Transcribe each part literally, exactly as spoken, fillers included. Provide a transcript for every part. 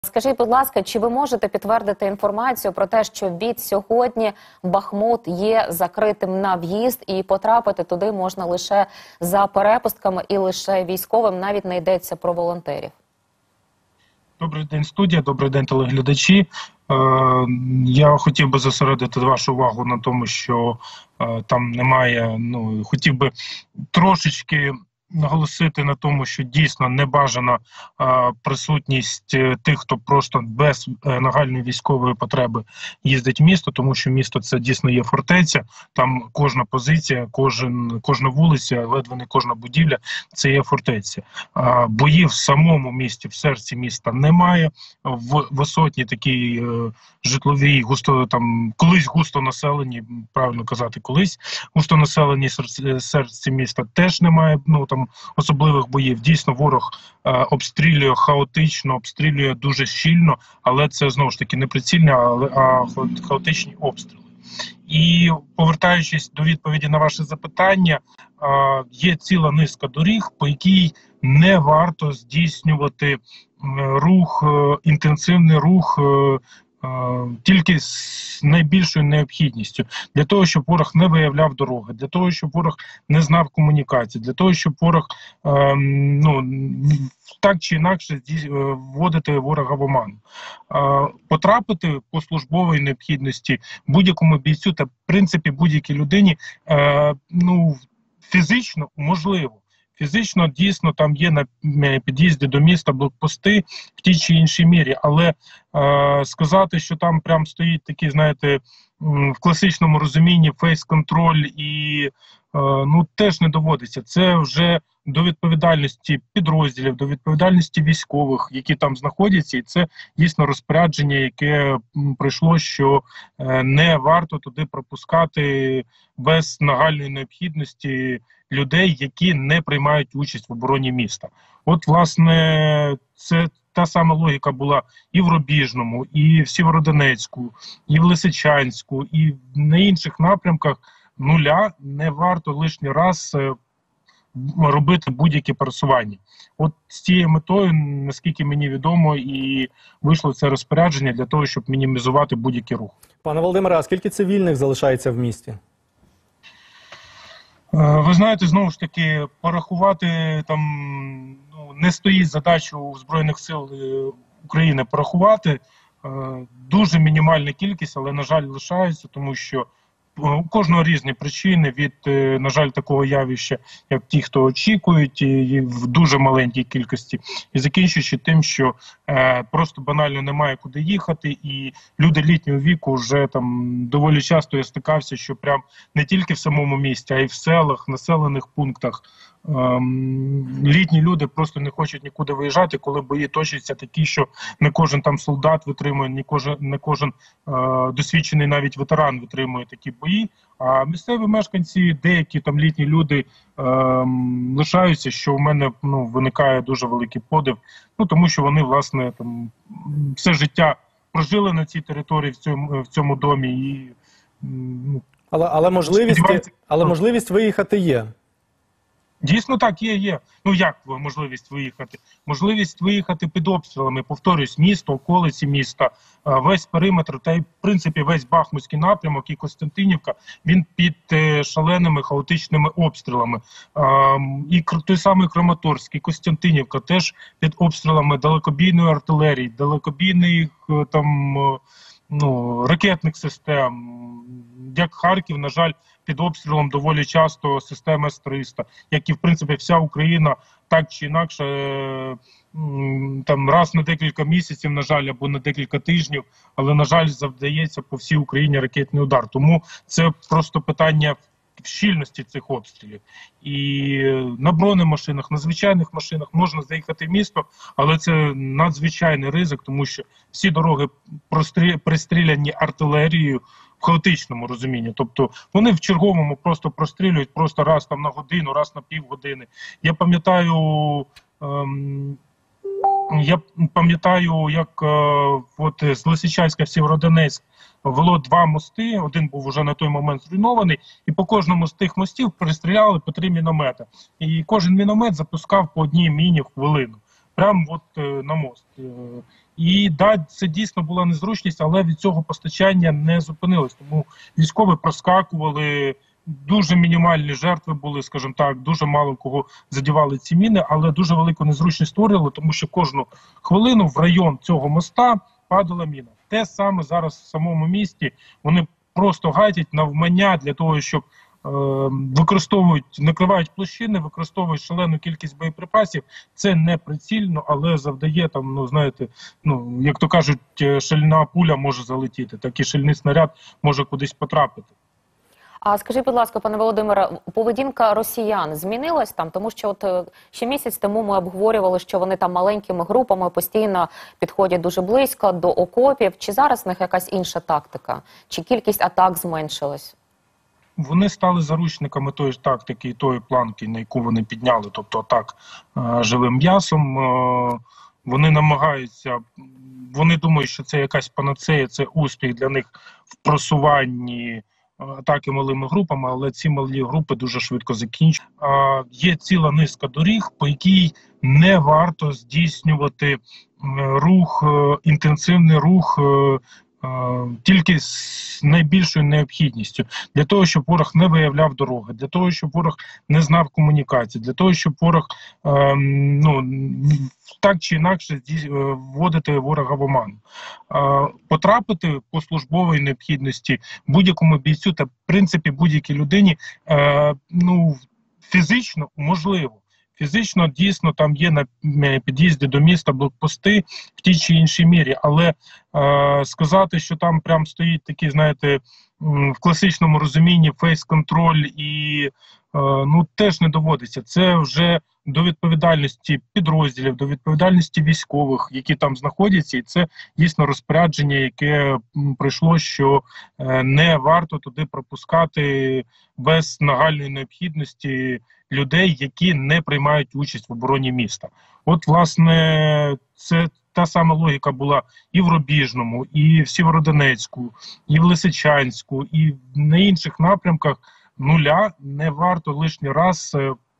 Скажіть, будь ласка, чи ви можете підтвердити інформацію про те, що від сьогодні Бахмут є закритим на в'їзд і потрапити туди можна лише за перепустками і лише військовим, навіть не йдеться про волонтерів? Добрий день, студія, добрий день, телеглядачі. Е, я хотів би зосередити вашу увагу на тому, що е, там немає, ну, хотів би трошечки наголосити на тому, що дійсно небажана е, присутність тих, хто просто без е, нагальної військової потреби їздить в місто, тому що місто це дійсно є фортеця, там кожна позиція, кожен, кожна вулиця, ледве не кожна будівля – це є фортеця. Е, боїв в самому місті, в серці міста немає, в висотній такій е, житловій, густо, там, колись густо населені, правильно казати, колись густо населені серці, серці міста теж немає, ну, там, особливих боїв. Дійсно, ворог е, обстрілює хаотично, обстрілює дуже щільно, але це, знову ж таки, не прицільні, але а хаотичні обстріли. І, повертаючись до відповіді на ваше запитання, е, є ціла низка доріг, по якій не варто здійснювати е, рух, е, інтенсивний рух, е, тільки з найбільшою необхідністю, для того, щоб ворог не виявляв дороги, для того, щоб ворог не знав комунікації, для того, щоб ворог е, ну, так чи інакше вводити ворога в оману. Е, потрапити по службовій необхідності будь-якому бійцю та, в принципі, будь-якій людині е, ну, фізично можливо. Фізично, дійсно, там є на під'їзді до міста блокпости в тій чи іншій мірі, але е, сказати, що там прям стоїть такий, знаєте, в класичному розумінні фейс-контроль і е, ну, теж не доводиться. Це вже до відповідальності підрозділів, до відповідальності військових, які там знаходяться, і це дійсно розпорядження, яке прийшло, що е, не варто туди пропускати без нагальної необхідності людей, які не приймають участь в обороні міста. От, власне, це та сама логіка була і в Рубіжному, і в Сєвєродонецьку, і в Лисичанську, і на інших напрямках нуля не варто лишній раз робити будь-які пересування. От з цією метою, наскільки мені відомо, і вийшло це розпорядження для того, щоб мінімізувати будь-який рух. Пане Володимире, а скільки цивільних залишається в місті? Ви знаєте, знову ж таки, порахувати там, ну, не стоїть задача у Збройних сил України порахувати. Дуже мінімальна кількість, але, на жаль, лишається, тому що у кожного різні причини від, на жаль, такого явища, як ті, хто очікують, і в дуже маленькій кількості, і закінчуючи тим, що е, просто банально немає куди їхати, і люди літнього віку вже там доволі часто я стикався, що прям не тільки в самому місті, а й в селах, населених пунктах ем, літні люди просто не хочуть нікуди виїжджати, коли бої точаться такі, що не кожен там солдат витримує, не кожен, не кожен е, досвідчений навіть ветеран витримує такі бої, а місцеві мешканці, деякі там літні люди е, лишаються, що в мене, ну, виникає дуже великий подив, ну, тому що вони, власне, там все життя прожили на цій території, в цьому, в цьому домі. І, ну, але, але, можливість, але можливість виїхати є. Дійсно так, є, є. Ну як можливість виїхати? Можливість виїхати під обстрілами, повторюсь, місто, околиці міста, весь периметр, та й в принципі весь Бахмутський напрямок і Костянтинівка, він під шаленими хаотичними обстрілами. І той самий Краматорськ, і Костянтинівка теж під обстрілами далекобійної артилерії, далекобійних там, ну, ракетних систем. Як Харків, на жаль, під обстрілом доволі часто системи С триста, як і, в принципі, вся Україна, так чи інакше, там раз на декілька місяців, на жаль, або на декілька тижнів, але, на жаль, завдається по всій Україні ракетний удар. Тому це просто питання в щільності цих обстрілів. І на бронемашинах, на звичайних машинах можна заїхати в місто, але це надзвичайний ризик, тому що всі дороги пристріляні артилерією, в хаотичному розумінні. Тобто вони в черговому просто прострілюють просто раз там на годину, раз на півгодини. Я пам'ятаю, ем, я пам'ятаю, як е, от з Лисичанська в Сєвєродонецьк вело два мости, один був уже на той момент зруйнований, і по кожному з тих мостів перестріляли по три міномети. І кожен міномет запускав по одній міні в хвилину. Прямо от е, на мост. І да, це дійсно була незручність, але від цього постачання не зупинилось. Тому військові проскакували, дуже мінімальні жертви були, скажімо так, дуже мало кого задівали ці міни, але дуже велику незручність створювали, тому що кожну хвилину в район цього моста падала міна. Те саме зараз в самому місті, вони просто гатять навмання для того, щоб е, використовують, накривають площини, використовують шалену кількість боєприпасів. Це не прицільно, але завдає там, ну знаєте, ну як то кажуть, шальна пуля може залетіти, так і шальний снаряд може кудись потрапити. А скажіть, будь ласка, пане Володимире, поведінка росіян змінилась там? Тому що от е, ще місяць тому ми обговорювали, що вони там маленькими групами постійно підходять дуже близько до окопів. Чи зараз в них якась інша тактика? Чи кількість атак зменшилась? Вони стали заручниками тої ж тактики і тої планки, на яку вони підняли, тобто атак е, живим м'ясом. Е, вони намагаються, вони думають, що це якась панацея, це успіх для них в просуванні атаки малими групами, але ці малі групи дуже швидко закінчують. А, є ціла низка доріг, по якій не варто здійснювати рух, інтенсивний рух тільки з найбільшою необхідністю. Для того, щоб ворог не виявляв дороги, для того, щоб ворог не знав комунікації, для того, щоб ворог е, ну, так чи інакше вводити ворога в оману. Е, потрапити по службовій необхідності будь-якому бійцю та, в принципі, будь-якій людині е, ну, фізично можливо. Фізично, дійсно, там є на під'їзді до міста блокпости в тій чи іншій мірі, але е, сказати, що там прям стоїть такий, знаєте, в класичному розумінні фейс-контроль і е, ну теж не доводиться. Це вже до відповідальності підрозділів, до відповідальності військових, які там знаходяться, і це дійсно розпорядження, яке прийшло, що е, не варто туди пропускати без нагальної необхідності людей, які не приймають участь в обороні міста. От, власне, це та сама логіка була і в Рубіжному, і в Сєвєродонецьку, і в Лисичанську, і на інших напрямках нуля не варто лишній раз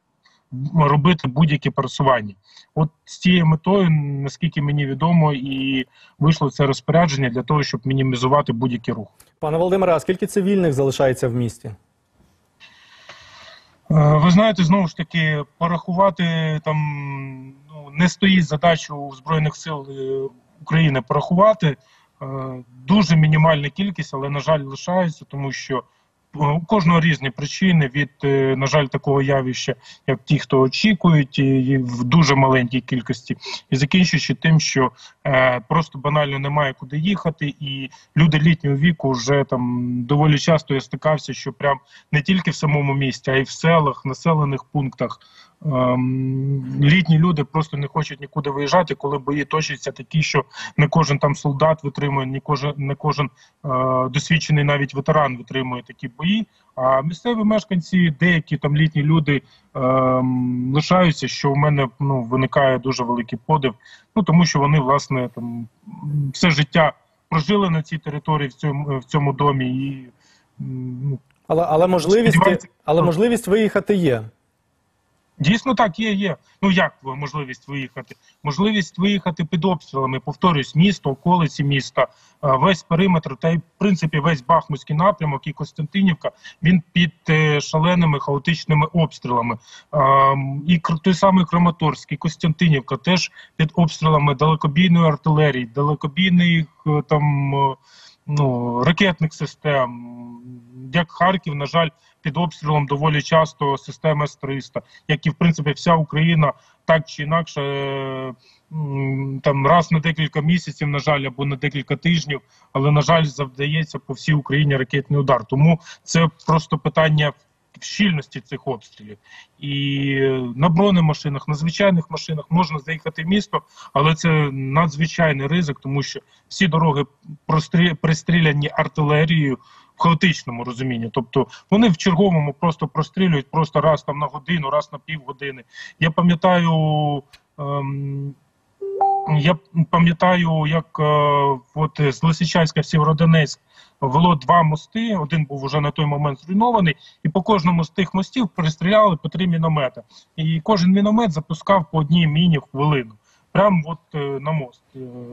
робити будь-які пересування. От з цією метою, наскільки мені відомо, і вийшло це розпорядження для того, щоб мінімізувати будь-який рух. Пане Володимире, а скільки цивільних залишається в місті? Ви знаєте, знову ж таки, порахувати там, ну, не стоїть задача у Збройних сил України порахувати. Дуже мінімальна кількість, але, на жаль, лишається, тому що у кожного різні причини від, на жаль, такого явища, як ті, хто очікують, і в дуже маленькій кількості, і закінчуючи тим, що е, просто банально немає куди їхати, і люди літнього віку вже там доволі часто я стикався, що прям не тільки в самому місті, а й в селах, населених пунктах ем, літні люди просто не хочуть нікуди виїжджати, коли бої точаться такі, що не кожен там солдат витримує, не кожен, не кожен е, досвідчений навіть ветеран витримує такі бої, а місцеві мешканці, деякі там літні люди е, лишаються, що в мене ну, виникає дуже великий подив, ну тому що вони, власне, там все життя прожили на цій території, в цьому, в цьому домі. І, ну, але, але, можливість, але можливість виїхати є. Дійсно так, є, є. Ну як можливість виїхати? Можливість виїхати під обстрілами, повторюсь, місто, околиці міста, весь периметр, та й в принципі весь Бахмутський напрямок і Костянтинівка, він під шаленими хаотичними обстрілами. І той самий Краматорськ, і Костянтинівка теж під обстрілами далекобійної артилерії, далекобійних там ну, ракетних систем. Як Харків, на жаль, під обстрілом доволі часто системи С триста, як і, в принципі, вся Україна, так чи інакше, там раз на декілька місяців, на жаль, або на декілька тижнів, але, на жаль, завдається по всій Україні ракетний удар. Тому це просто питання в щільності цих обстрілів. І на бронемашинах, на звичайних машинах можна заїхати в місто, але це надзвичайний ризик, тому що всі дороги пристріляні артилерією, в хаотичному розумінні. Тобто вони в черговому просто прострілюють просто раз там на годину, раз на півгодини. Я пам'ятаю, ем, я пам'ятаю, як е, от з Лисичанська в Сєвєродонецьк вело два мости, один був уже на той момент зруйнований, і по кожному з тих мостів перестріляли по три міномети. І кожен міномет запускав по одній міні в хвилину. Прямо от е, на мост. Е,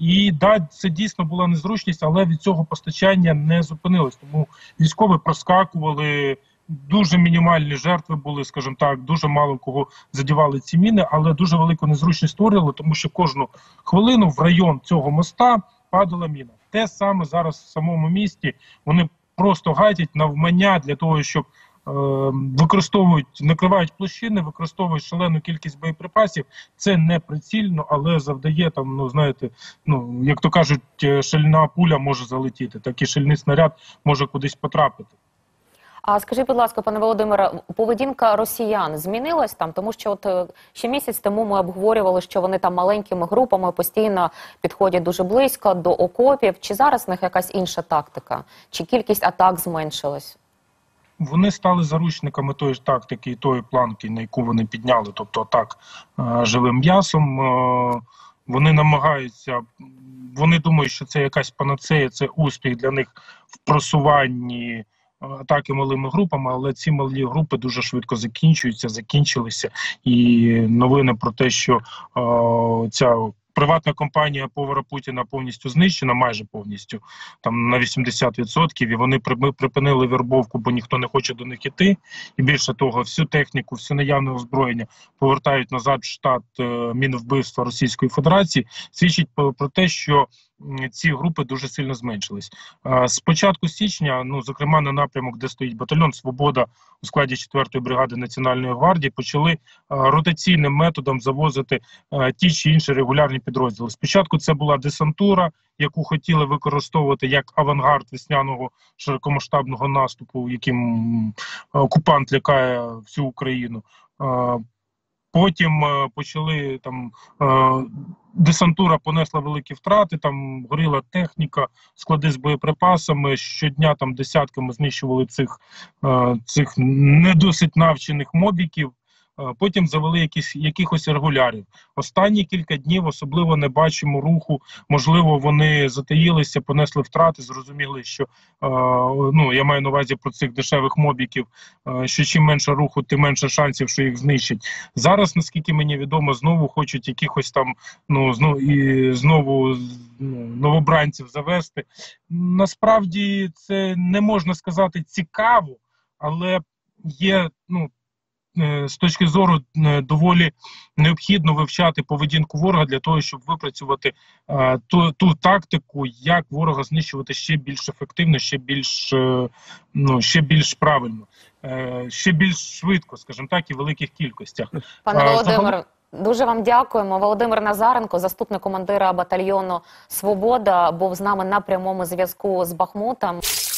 І да, це дійсно була незручність, але від цього постачання не зупинилось. Тому військові проскакували, дуже мінімальні жертви були, скажімо так, дуже мало кого задівали ці міни, але дуже велику незручність створювали, тому що кожну хвилину в район цього моста падала міна. Те саме зараз в самому місті, вони просто гатять навмання для того, щоб е, використовують, накривають площини, використовують шалену кількість боєприпасів. Це не прицільно, але завдає там, ну знаєте, ну як то кажуть, шальна пуля може залетіти, так і шальний снаряд може кудись потрапити. А скажіть, будь ласка, пане Володимире, поведінка росіян змінилась там? Тому що от е, ще місяць тому ми обговорювали, що вони там маленькими групами постійно підходять дуже близько до окопів. Чи зараз в них якась інша тактика? Чи кількість атак зменшилась? Вони стали заручниками тої ж тактики і тої планки, на яку вони підняли, тобто атак е, живим м'ясом. Е, вони намагаються, вони думають, що це якась панацея, це успіх для них в просуванні атаки малими групами, але ці малі групи дуже швидко закінчуються, закінчилися. І новини про те, що е, ця приватна компанія повара Путіна повністю знищена, майже повністю, там на вісімдесят відсотків, і вони припинили вербовку, бо ніхто не хоче до них іти. І більше того, всю техніку, все наявне озброєння повертають назад в штат е, Мінвбивства Російської Федерації, свідчить про, про те, що ці групи дуже сильно зменшились. З початку січня, ну зокрема на напрямок, де стоїть батальйон «Свобода» у складі четвертої бригади Національної гвардії, почали ротаційним методом завозити ті чи інші регулярні підрозділи. Спочатку це була десантура, яку хотіли використовувати як авангард весняного широкомасштабного наступу, яким окупант лякає всю Україну. Потім е, почали там е, десантура понесла великі втрати, там горіла техніка, склади з боєприпасами. Щодня там десятками знищували цих, е, цих не досить навчених мобіків. Потім завели якісь, якихось регулярів. Останні кілька днів особливо не бачимо руху. Можливо, вони затаїлися, понесли втрати, зрозуміли, що, е, ну, я маю на увазі про цих дешевих мобіків, е, що чим менше руху, тим менше шансів, що їх знищать. Зараз, наскільки мені відомо, знову хочуть якихось там, ну, знову, і знову ну, новобранців завести. Насправді це не можна сказати цікаво, але є, ну, з точки зору доволі необхідно вивчати поведінку ворога для того, щоб випрацювати е, ту, ту тактику, як ворога знищувати ще більш ефективно, ще більш, е, ну, ще більш правильно, е, ще більш швидко, скажімо так, і в великих кількостях. Пане Володимире, Загалом... дуже вам дякуємо. Володимир Назаренко, заступник командира батальйону «Свобода», був з нами на прямому зв'язку з Бахмутом.